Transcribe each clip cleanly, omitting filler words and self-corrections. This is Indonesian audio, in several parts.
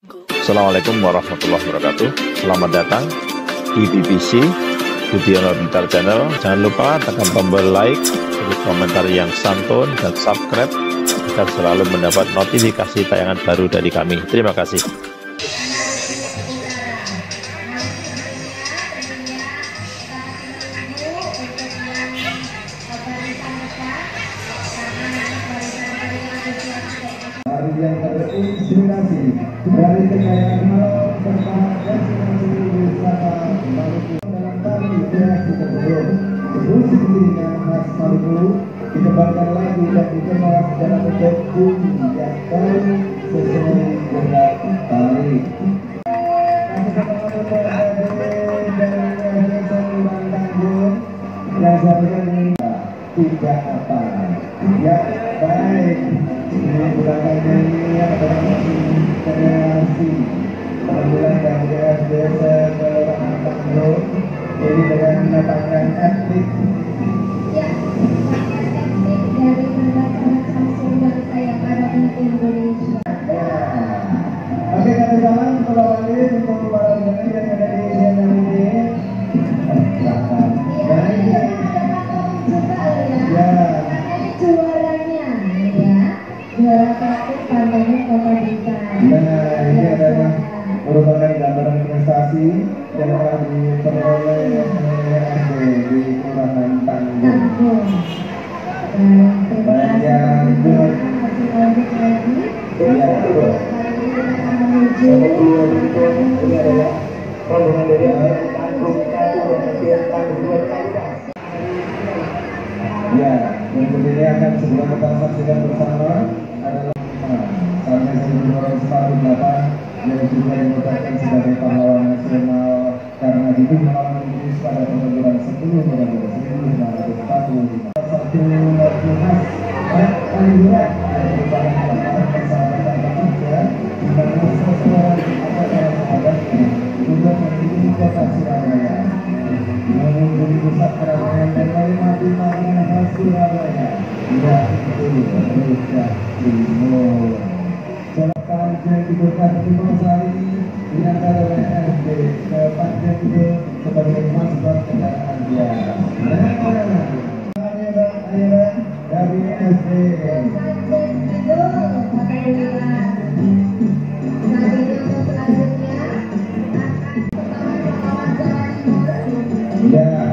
Assalamualaikum warahmatullahi wabarakatuh. Selamat datang di BBC Budiono Pintar Channel. Jangan lupa tekan tombol like, tulis komentar yang santun, dan subscribe agar selalu mendapat notifikasi tayangan baru dari kami. Terima kasih. Yang terinspirasi dari kekayaan alam serta destinasi wisata Maluku dalam tari kreasi tersebut. Musik iringan khas Maluku dikembangkan lagi dan dikemas dalam bentuk bunyi yang baru sesuai gerak tari. Yang seharusnya tidak apa ya baik ini bukan nyanyian adalah kreasi perbulan dari SD Kelurahan Tanggul ini dengan tangan etnik ya teknik dari pendapatan Samsung bangsa yang ada di Indonesia. Oke, kami salam kembali untuk para pendengar yang ada di channel ini. Ini adalah merupakan gambaran prestasi yang telah diperoleh SD di Kelurahan Tanggul. Ini adalah rombongan dari Tanggul. Ya, berikut ini akan segera kita saksikan bersama adalah saatnya saya mendorong sepatu 8 yang juga dinyatakan sebagai pahlawan nasional karena hidup melawan Inggris pada pertempuran 10 November 1945. Satu lagu khas paling berat yang merupakan pahlawan persahabatan pekerja dan seseorang atau sahabat juga memiliki kota Surabaya. Mengunjungi pusat keramaian dan menikmati makanan khas Surabaya, yaitu rujak Timur. Panjang itu Timur Sari diangkat oleh SD ke Panjang itu sebagai masukkan kendaraan dia. Aliran dari SD. Ya.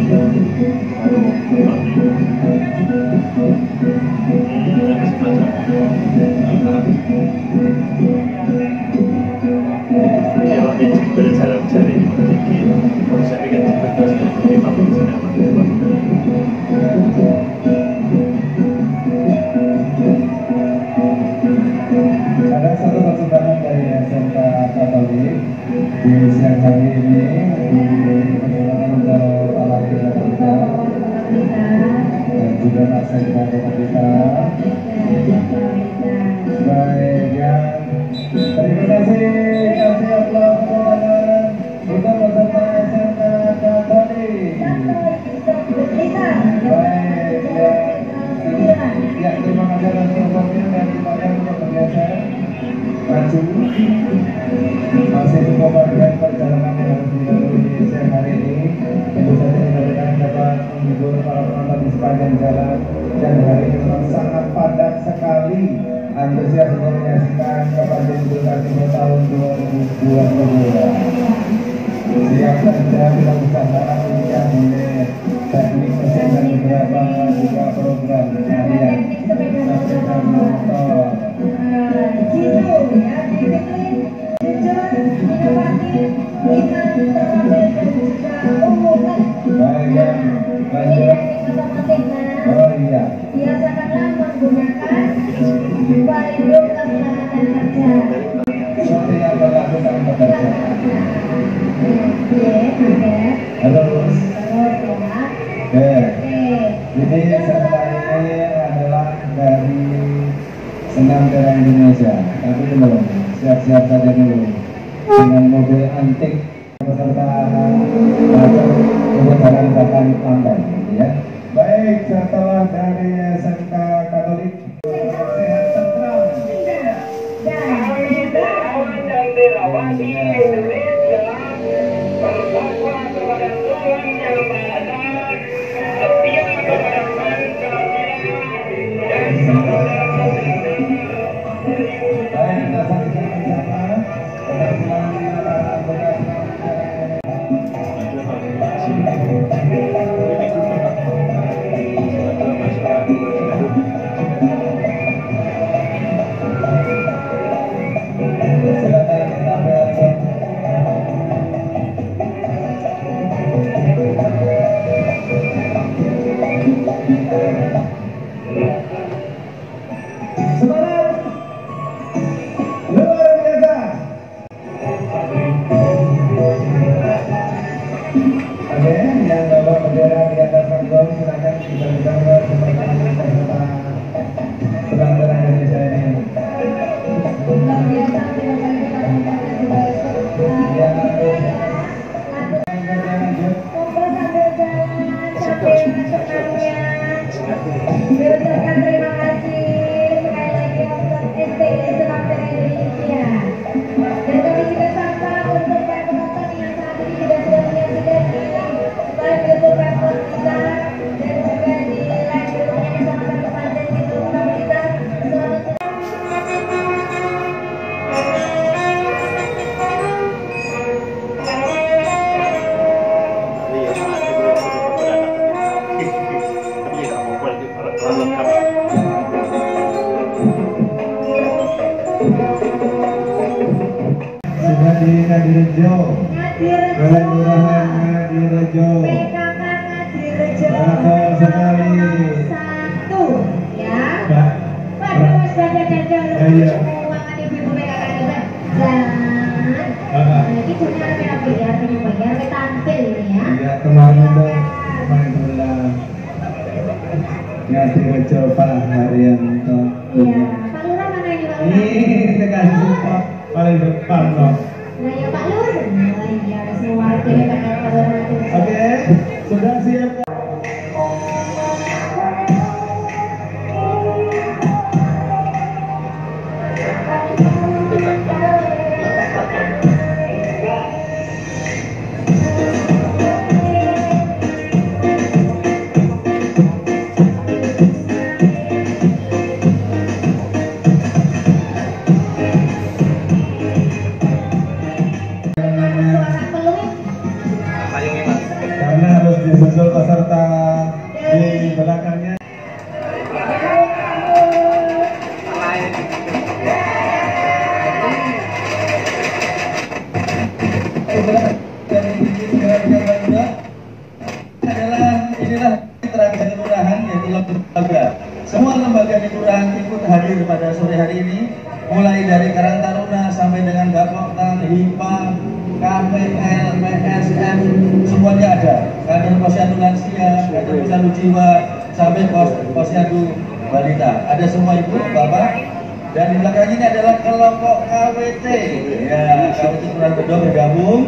Ada satu persembahan dari SMK Katolik di siang hari ini dipersilakan untuk alat kita dan juga naskah kita. Baik ya, terima kasih atas pertolongan untuk peserta SMK Katolik. Baik ya, terima kasih atas supportnya dan kita untuk bergeser maju. Masih cukup bagian perjalanan yang harus dilalui siang hari ini. Tentu saja mudah-mudahan dapat menghibur para penonton di sepanjang jalan. Dan hari ini memang sangat padat sekali antusias untuk menyaksikan Kabupaten Bulkartino tahun 2022. Siap saja kita usahakan yang oleh teknik mesin dan beberapa juga program harian sepeda motor. Baik ya, lanjut. Oh iya. Biasakanlah menggunakan pelindung keselamatan kerja. Seperti yang berlaku dalam bekerja. Terus. Jadi serta ini adalah dari Senam Daerah Indonesia. Tapi belum, siap-siap saja dulu dengan mobil antik beserta kebenaran bahkan lantai, ya. Baik, setelah dari SMK Katolik sehat tentram dan dirawati Indonesia bertakwa kepada Tuhan yang Maha Esa, setia kepada Pancasila dan saudara-saudara. Baik, kita saksikan bersama keberhasilan para anggota Mengucapkan terima kasih sekali lagi untuk STI Senam Daerah Indonesia. Dan kami juga sapa untuk para penonton yang saat ini juga sudah menyaksikan di live YouTube Pemkot kita dan juga di live YouTube-nya Kecamatan Kepanjen di seluruh kita. Selamat sudah di Ngadirejo, Kelurahan Ngadirejo, PKK Ngadirejo. betul sekali. Satu, ya. Pak, Pak, terus baca jajal iya. keuangan ibu-ibu PKK juga. Dan ini punya biar tampil ini ya. Ya, kemarin itu main bola Ngadirejo Pak Haryanto. Iya, Pak Lurah mana ini Pak Lurah? Ini dikasih support paling depan loh. Nah ya Pak Lur. Oh iya, ada semua jadi Pak Lurah itu. Oke, sudah siap. inilah tradisi kelurahan yaitu lembaga. Semua lembaga di kelurahan ikut hadir pada sore hari ini, mulai dari Karang Taruna sampai dengan Bapoktan, HIPA, KPL, PSM, semuanya ada. Kader Posyandu Lansia, kader Posyandu Jiwa, sampai Posyandu Balita. Ada semua ibu, bapak. Dan di belakang ini adalah kelompok KWT. Ya, KWT Kelurahan Bedo bergabung.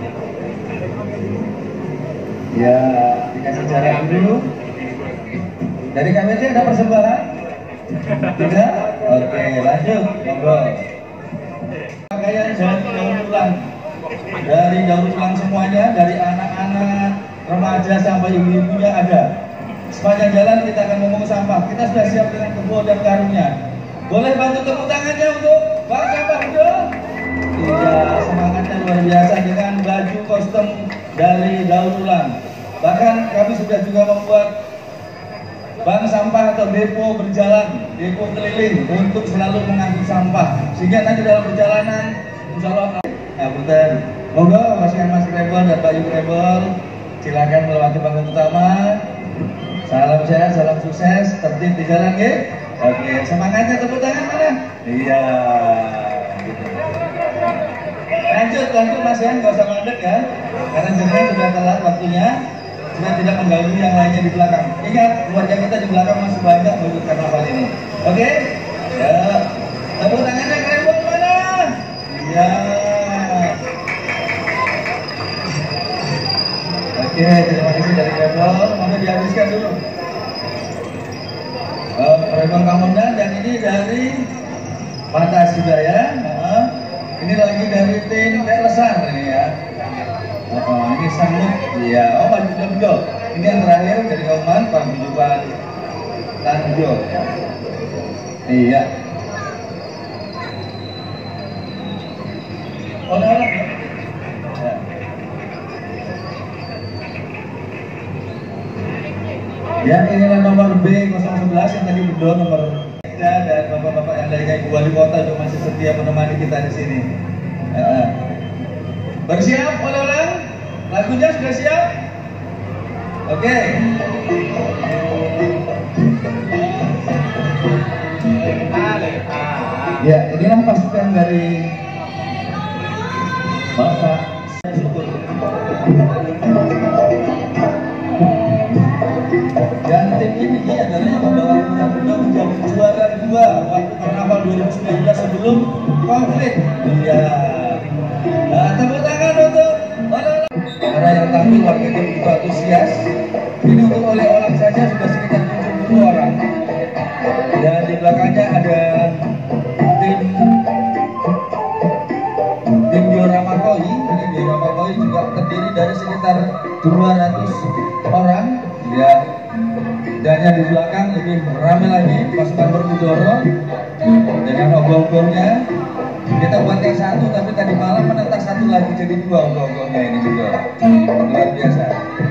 Ya, dikasih jarak dulu. Dari KWT ada persembahan? Tidak? Oke, lanjut. Monggo. Pakaian dari daur ulang. Dari daur ulang semuanya, dari anak-anak, remaja sampai ibu-ibunya ada. Sepanjang jalan kita akan memungut sampah. Kita sudah siap dengan kebo dan karungnya. Boleh bantu tepuk tangannya untuk Bang Sampah Bedo? Iya, semangatnya luar biasa dengan baju kostum dari daur ulang. Bahkan kami sudah juga membuat bank sampah atau depo berjalan, depo keliling untuk selalu mengangkut sampah. Sehingga nanti dalam perjalanan, insya Allah, punten, monggo Mas Rebel dan Pak Ibu Rebel, silakan melewati panggung utama. Salam sehat, salam sukses, tertib di jalan ya. Oke, semangatnya tepuk tangan mana? Iya. Gitu. Lanjut Mas ya, nggak usah mandek ya, karena jenengan sudah telat waktunya. Supaya tidak mengganggu yang lainnya di belakang. Ingat, keluarga kita di belakang masih banyak untuk karnaval ini. Oke? Ya. Tepuk tangannya ke Rebel mana? Iya. Oke, terima kasih dari Rebel. Mau dihabiskan dulu. Rebel Kamondan, dan ini dari Patas juga ya. Ini lagi dari tim Lesar ini ya. Ini sanggup, iya. Oh, Pak Bedo. Ini yang terakhir dari Oman, Pak Bujuban Tanjo. Iya. Oleh-oleh ya. Ya, inilah nomor B011 yang tadi Bedo nomor 3, dan bapak-bapak yang lainnya Ibu Wali Kota juga masih setia menemani kita di sini. Bersiap oleh-oleh? Lagunya sudah siap? Oke. Ya, inilah pasukan dari Bapak. Dan tim ini adalah yang membawa Kelurahan Bedo menjadi juara 2 waktu Karnaval 2019 sebelum konflik. Ya. Nah, tepuk tangan untuk oleh-oleh. Karena yang tampil warganya begitu antusias. Ini untuk oleh-oleh saja sudah sekitar 70 orang. Dan di belakangnya ada tim diorama koi. Ini diorama koi juga terdiri dari sekitar 200 orang. Ya. Dan yang di belakang lebih ramai lagi pasukan Berkudoro dengan obong-obongnya. Kita buat yang satu, tapi tadi malam menetas satu lagi jadi 2 obong-obongnya ini juga luar biasa.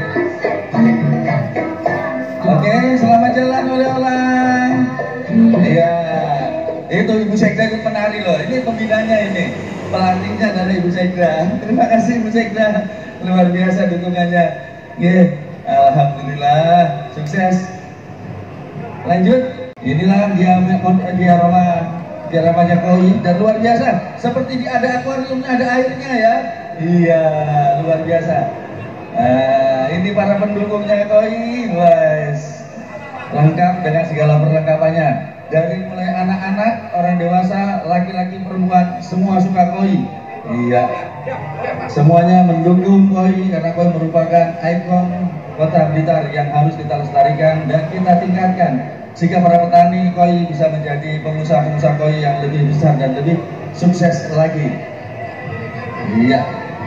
Oke, selamat jalan oleh-oleh. Iya, itu Ibu Sekda ikut menari loh. Ini pembinanya ini, pelatihnya adalah Ibu Sekda. Terima kasih Ibu Sekda, luar biasa dukungannya. Alhamdulillah, sukses. Lanjut, inilah diaramanya koi, dan luar biasa. Seperti ada akuariumnya, ada airnya ya. Iya, luar biasa. Ini para pendukungnya koi, guys. Lengkap dengan segala perlengkapannya. Dari mulai anak-anak, orang dewasa, laki-laki, perempuan, semua suka koi. Iya, semuanya mendukung koi karena koi merupakan ikon Kota Blitar yang harus kita lestarikan dan kita tingkatkan sehingga para petani koi bisa menjadi pengusaha-pengusaha koi yang lebih besar dan lebih sukses lagi. Iya.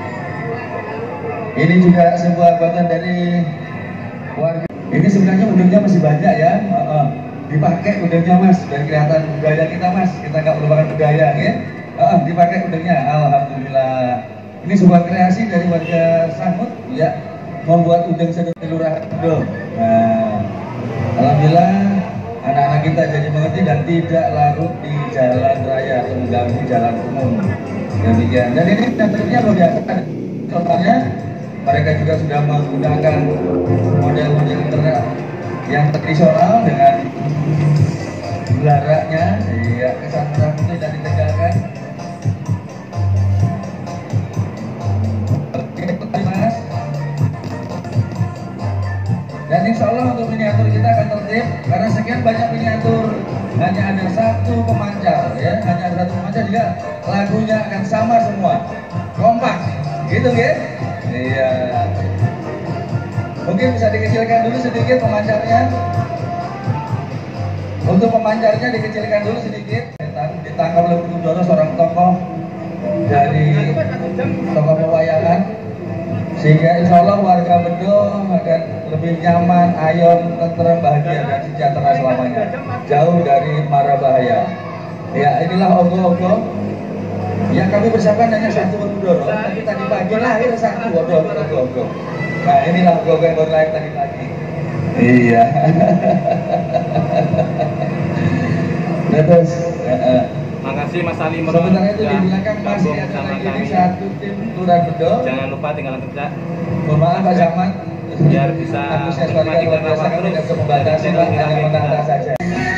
Ini juga sebuah buatan dari warga. Ini sebenarnya udangnya masih banyak ya. Dipakai udangnya Mas, dan kelihatan budaya kita Mas. Kita nggak melupakan budaya ya. Dipakai udangnya. Alhamdulillah. Ini sebuah kreasi dari warga Sangut ya, membuat udang sedang Kelurahan Bedo. Nah, alhamdulillah anak-anak kita jadi mengerti dan tidak larut di jalan raya atau mengganggu jalan umum. Demikian. Dan ini tentunya luar biasa. Contohnya mereka juga sudah menggunakan model-model yang tradisional dengan belaraknya, ya kesan merah putih dan ditegakkan. Oke, Mas. Dan insya Allah untuk miniatur kita akan tertib karena sekian banyak miniatur, hanya ada satu pemancar, ya, hanya ada satu pemancar juga lagunya akan sama semua, kompak, gitu ya? Iya. Mungkin bisa dikecilkan dulu sedikit pemancarnya. Untuk pemancarnya dikecilkan dulu sedikit. Ditangkap oleh Kudoro, seorang tokoh dari tokoh pewayangan, sehingga insya Allah warga Bedo akan lebih nyaman, ayom, tenteram, bahagia dan sejahtera selamanya, jauh dari mara bahaya. Ya, inilah ogo-ogo yang kami persiapkan hanya satu Kudoro, tapi tadi pagi lahir satu ogo-ogo. Nah, inilah ogo-ogo yang baru lahir tadi pagi. Iya. Terus, makasih Mas Ali. sebenarnya itu di belakang masih ada lagi satu tim Lurah Bedo. Jangan lupa tinggalan kerja. Mohon maaf Pak Zaman, Biar bisa antusias warga luar biasa, kami tidak bisa membatasi Pak, hanya menantang saja.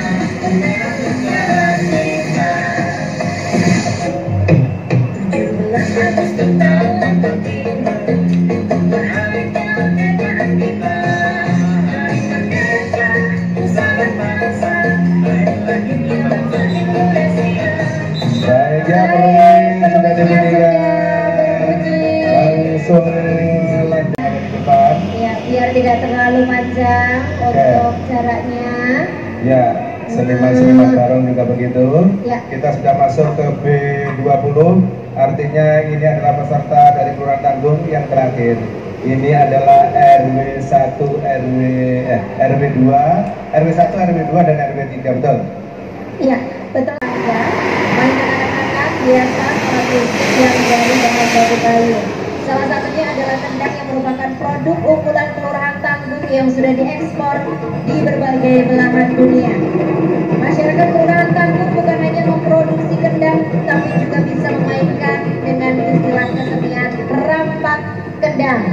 Baiknya perlu sudah dibunyikan langsung lanjut ke depan. Ya, biar tidak terlalu panjang untuk jaraknya. Ya, seniman-seniman bareng juga begitu. Ya. Kita sudah masuk ke B20, artinya ini adalah peserta dari Kelurahan Tanggung yang terakhir. Ini adalah RW1, RW2, RW1, RW2 dan RW3, betul? Iya, betul aja. Mainan anak-anak hiasan tradisi yang dari bahan batu kayu. Salah satunya adalah kendang yang merupakan produk unggulan Kelurahan Tanggung yang sudah diekspor di berbagai belahan dunia. Masyarakat Kelurahan Tanggung bukan hanya memproduksi kendang, tapi juga bisa memainkan dengan istilah kesenian rampak kendang.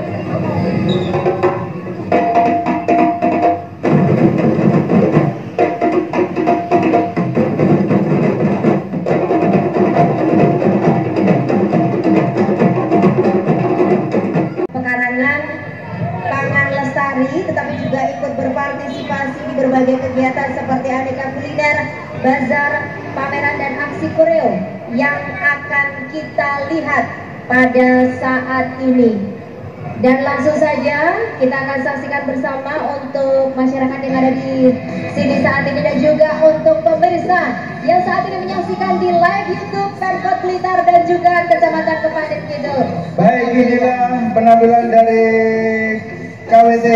Pekarangan Pangan Lestari tetapi juga ikut berpartisipasi di berbagai kegiatan seperti aneka kuliner, bazar, pameran dan aksi koreo yang akan kita lihat pada saat ini. Dan langsung saja kita akan saksikan bersama untuk masyarakat yang ada di sini saat ini dan juga untuk pemirsa yang saat ini menyaksikan di live YouTube Pemkot Blitar dan juga Kecamatan Kepanjen Kidul. Baik, inilah penampilan dari KWT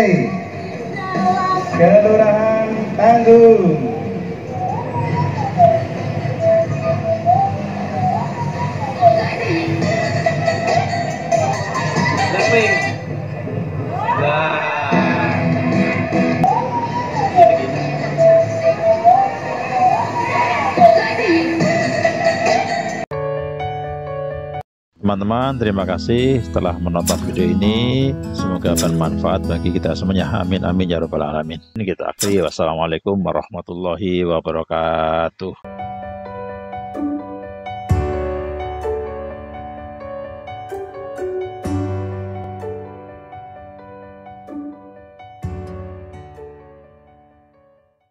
Kelurahan Tanggung. Blackpink. Teman-teman, terima kasih telah menonton video ini. Semoga bermanfaat bagi kita semuanya. Amin amin ya rabbal alamin. Ini kita akhiri. Wassalamualaikum warahmatullahi wabarakatuh.